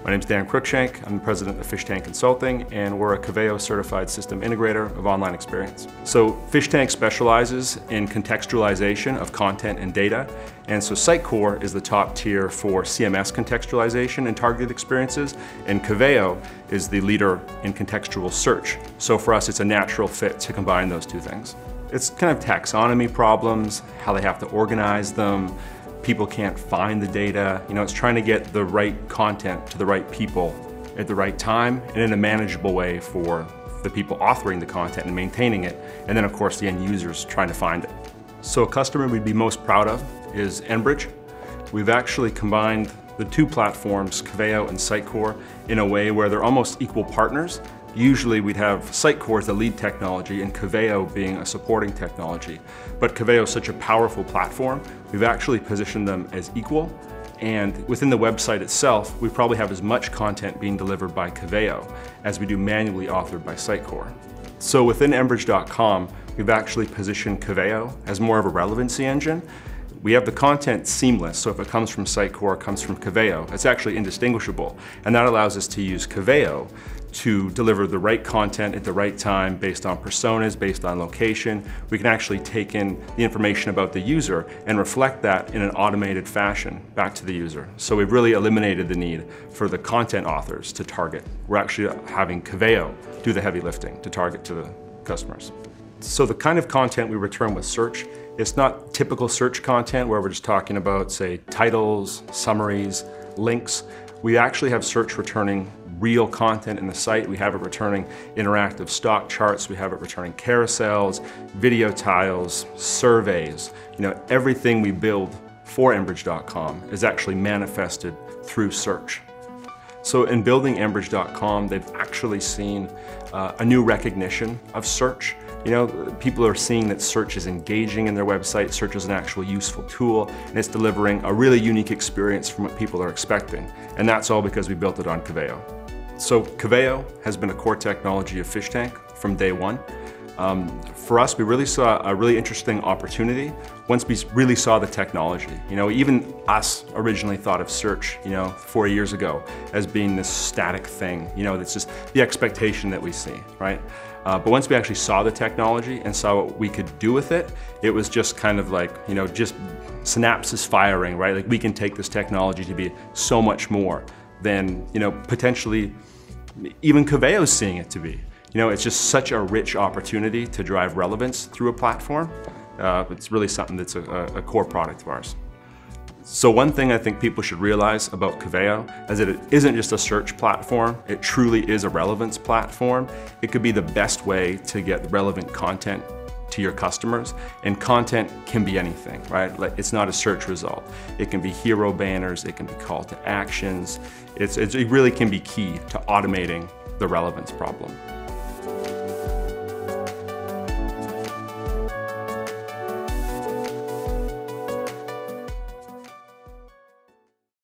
My name is Dan Cruikshank. I'm the president of Fish Tank Consulting, and we're a Coveo certified system integrator of online experience. So Fish Tank specializes in contextualization of content and data, and so Sitecore is the top tier for CMS contextualization and targeted experiences, and Coveo is the leader in contextual search. So for us, it's a natural fit to combine those two things. It's kind of taxonomy problems, how they have to organize them. People can't find the data. It's trying to get the right content to the right people at the right time and in a manageable way for the people authoring the content and maintaining it, and then of course the end users trying to find it. So a customer we'd be most proud of is Enbridge. We've actually combined the two platforms, Coveo and Sitecore, in a way where they're almost equal partners. Usually we'd have Sitecore as the lead technology and Coveo being a supporting technology. But Coveo is such a powerful platform, we've actually positioned them as equal. And within the website itself, we probably have as much content being delivered by Coveo as we do manually authored by Sitecore. So within Enbridge.com, we've actually positioned Coveo as more of a relevancy engine. We have the content seamless, so if it comes from Sitecore, it comes from Coveo, it's actually indistinguishable. And that allows us to use Coveo to deliver the right content at the right time based on personas, based on location. We can actually take in the information about the user and reflect that in an automated fashion back to the user. So we've really eliminated the need for the content authors to target. We're actually having Coveo do the heavy lifting to target to the customers. So the kind of content we return with search, it's not typical search content where we're just talking about, say, titles, summaries, links. We actually have search returning real content in the site. We have it returning interactive stock charts. We have it returning carousels, video tiles, surveys. Everything we build for Enbridge.com is actually manifested through search. So in building Enbridge.com, they've actually seen a new recognition of search. People are seeing that search is engaging in their website, search is an actual useful tool, and it's delivering a really unique experience from what people are expecting. And that's all because we built it on Coveo. So Coveo has been a core technology of Fish Tank from day one. For us, we really saw a really interesting opportunity once we really saw the technology. Even us originally thought of search, 4 years ago as being this static thing. That's just the expectation that we see, right? But once we actually saw the technology and saw what we could do with it, it was just kind of like, just synapses firing, right? Like we can take this technology to be so much more than, potentially even Coveo is seeing it to be. It's just such a rich opportunity to drive relevance through a platform. It's really something that's a core product of ours. So one thing I think people should realize about Coveo is that it isn't just a search platform, it truly is a relevance platform. It could be the best way to get relevant content to your customers, and content can be anything, right? Like, it's not a search result. It can be hero banners, it can be call to actions. It really can be key to automating the relevance problem.